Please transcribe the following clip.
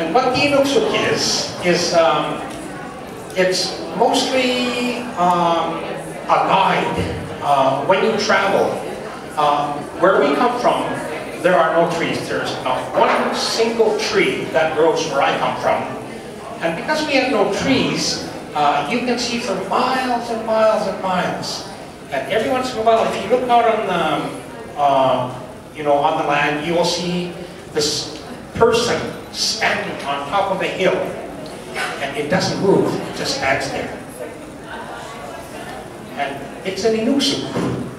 And what the inuksuk is it's mostly a guide when you travel. Where we come from, there are no trees. There's not one single tree that grows where I come from. And because we have no trees, you can see for miles and miles and miles. And every once in a while, if you look out on the, on the land, you will see this person standing on top of a hill. And it doesn't move, it just stands there. And it's an inuksuk.